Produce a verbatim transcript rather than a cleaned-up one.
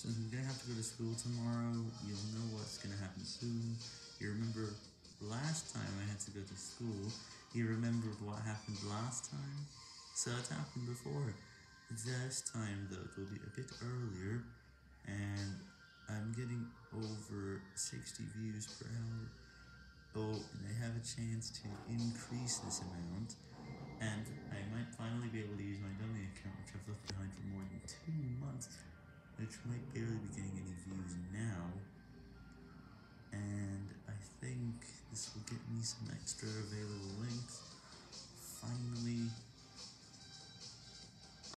Since I'm gonna have to go to school tomorrow, you'll know what's gonna happen soon. You remember last time I had to go to school, you remembered what happened last time? So it happened before. This time though, it will be a bit earlier, and I'm getting over sixty views per hour. Oh, and I have a chance to increase this amount, and I might finally be able to use my dummy account, which I've left behind for more than two months, which might barely be getting any views now, and I think this will get me some extra available links. Finally,